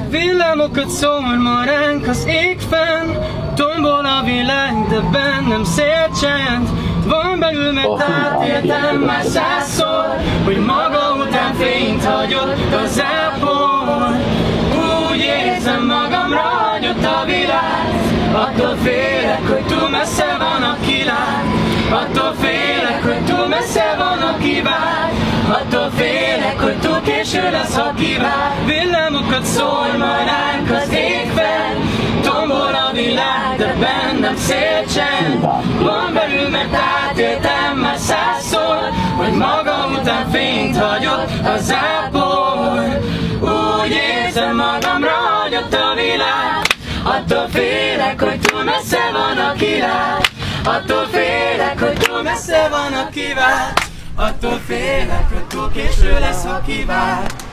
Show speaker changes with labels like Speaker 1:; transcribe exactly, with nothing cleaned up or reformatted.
Speaker 1: Villámokat szól ma ránk az ég fenn, tombol a világ, de bennem szélcsend. Van belül, mert átéltem már százszor, hogy maga után fényt hagyott a zápor. Úgy érzem, magamra hagyott a világ, attól félek, hogy túl messze van a király. Attól félek, hogy túl messze van a kivág. Attól félek, hogy túl késő lesz, ha kivág. Villámokat szól ma ránk az ég fenn, tombol a világ, de bennem szélcsend. Van belül, mert átéltem már százszor, hogy maga után fényt hagyott a zápor. Úgy érzem, magamra hagyott a világ, attól félek, hogy túl messze van a király. Attól félek, hogy túl messze van a kivág. Attól félek, hogy túl késő lesz, ha kivág.